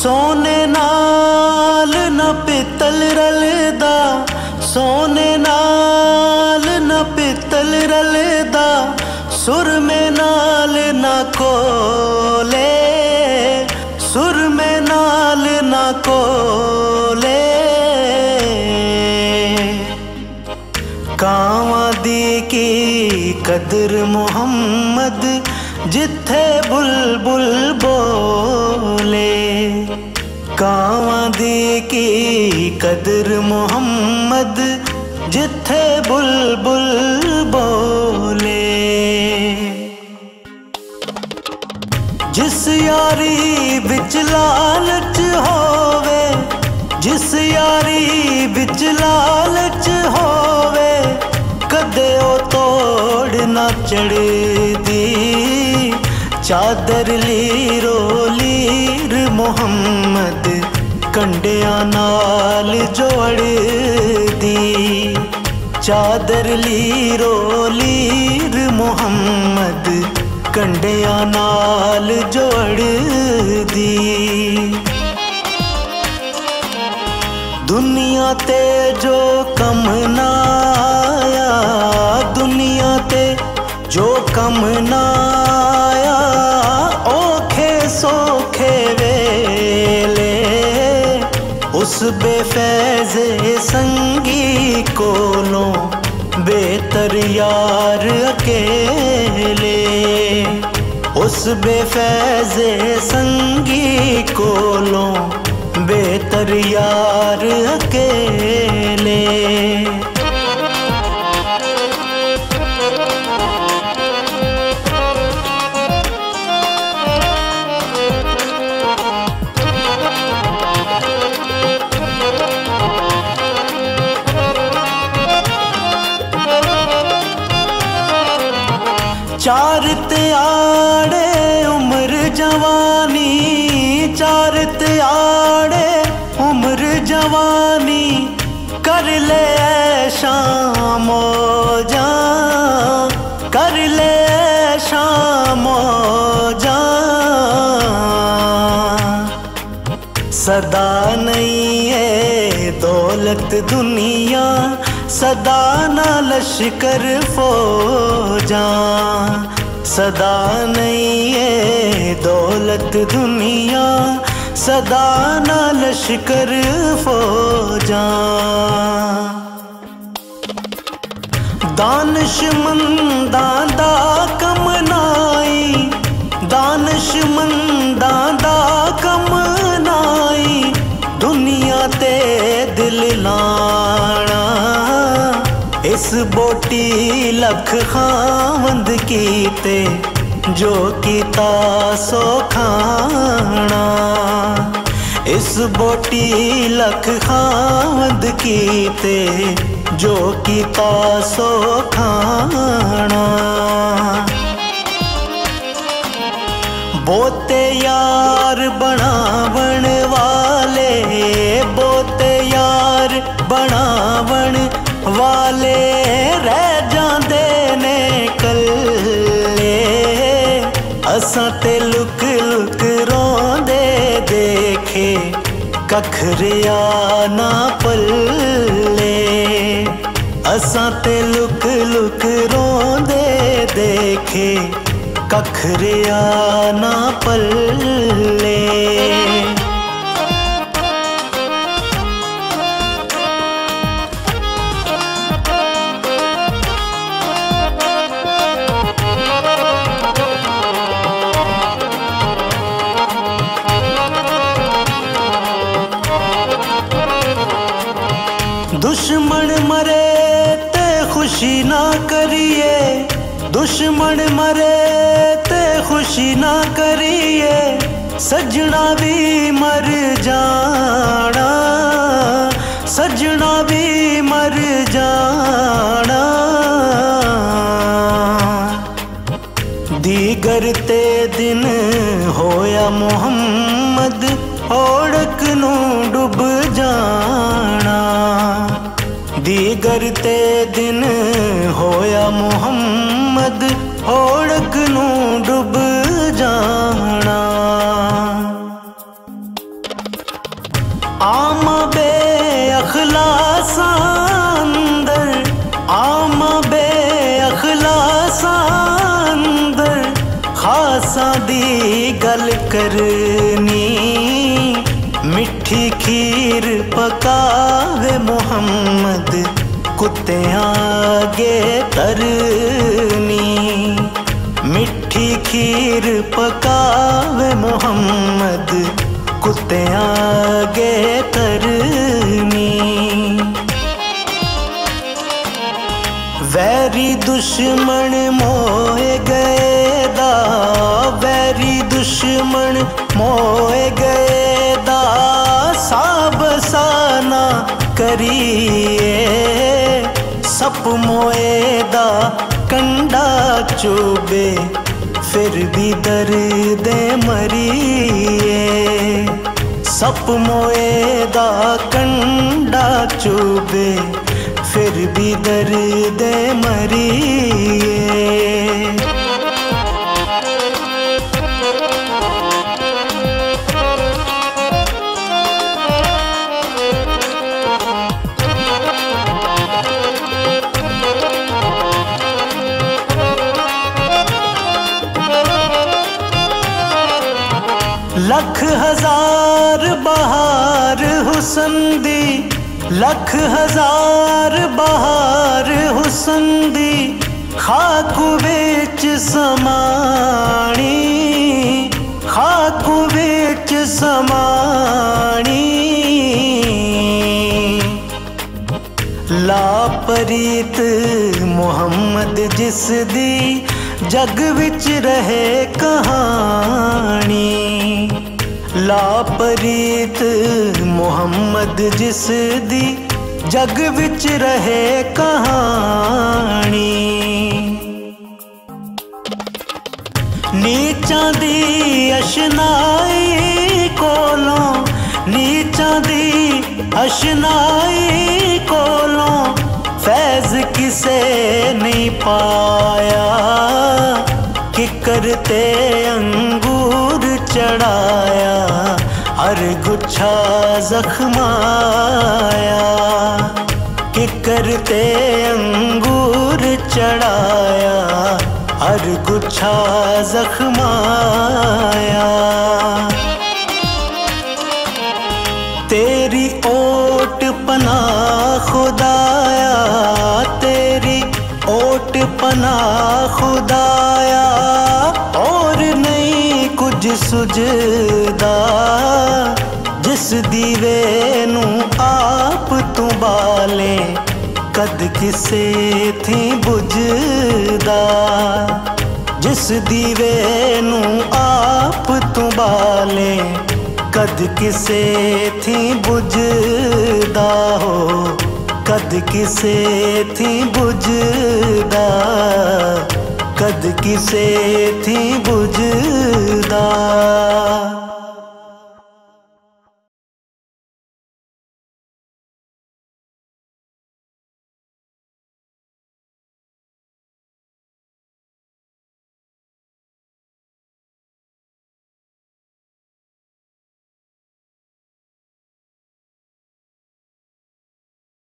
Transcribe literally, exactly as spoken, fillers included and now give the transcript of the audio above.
सोने नाल न पित्तल रलदा, सोने नाल न पित्तल रलदा, सुर में नाल न कोले, सुर में नाल न कोले। कावां दी की कदर मुहम्मद जिथे बुलबुल बोले, कावां दी की कदर मुहम्मद जिथे बुलबुल बोले। जिस यारी बिच लालच होवे, जिस यारी बिच लालच होवे, कदे ओ तोड़ ना चढ़दी, चादर लीरो लीर मुहम्मद कंडियां नाल जोड़ दी, चादर लीरो लीर मुहम्मद कंडियां नाल जोड़ दी। दुनिया ते जो कम ना आया, दुनिया ते जो कम ना आया, औखे सोखे वेले उस बेफैज़े संगी कोलों बेहतर यार अकेले, उस बेफैज़े संगी कोलों बेहतर यार अकेले। चार त्याड़े उम्र जवानी, चार त्याड़े उम्र जवानी, कर ले शाम मौजा, कर ले शाम मौजा। सदा नहीं है दौलत दुनिया, सदा ना लश्कर फौजा, सदा नहीं है दौलत दुनिया, सदा ना लश्कर फौजा। दानिशमंदां दा कम नाई, दानिशमंदां दा कम नाई, दुनिया ते दिल लाना, इस बोटी लख खावंद कीते जो कीता सो खाना, इस बोटी लख खावंद कीते जो कीता सो खाना। बोते यार बनावण वाले, बोते यार बनावण वाले रह जांदे ने कल्ले, असां ते लुक लुक रोंदे देखे कखरिया ना पल्ले, असां ते लुक लुक रोंदे देखे कखरिया ना पल्ले। दुश्मन मरे ते खुशी ना करिए, दुश्मन मरे ते खुशी ना करिए, सजना भी मर जाना, सजना भी मर जाना। दीगर ते दिन होया मुहम्मद ओढ़क नू डुब जाना, दीगर ते दिन होया मुहम्मद ओढ़क नू डुब जाना। आसां दी गल करनी, मिठी खीर पकावे मुहम्मद कुत्तियां अगे तरनी। मिठी खीर पकावे मुहम्मद कुत्तियां अगे तरनी। वैरी दुश्मन मोए गए दा, वैरी दुश्मन मोए गए दा, साब साना करिए। सप मोए दा कंडा चुबे, फिर भी दर्द मरिए। सप मोए दा कंडा चुबे, फिर भी दर्द मरिए। लख हजार बहार हुसन दी, लख हजार बहार हुसन दी, खाक विच समाणी, खाक विच समाणी। लापरीत मुहम्मद जिस दी, जग विच रहे कहानी। लापरीत मुहम्मद जिस दी, जग विच रहे कहानी। नीचां दी अशनाई कोलों, नीचां दी अशनाई कोलों, फैज किसे नहीं पाया। किकर ते अंगूर चढ़ाया, हर गुच्छा जख्माया। किकर ते अंगूर चढ़ाया, हर गुच्छा जख्माया। तेरी ओट पना खुदाया, तेरी ओट पना खुदाया, और नहीं कुछ सुझदा। जिस दीवे नू आप तू बाले, कद किसे थी बुझदा। जिस दीवे नू आप तू बाले, कद किसे थी बुझदा हो, कद किसे थी बुझदा, कद किसे थी बुझदा।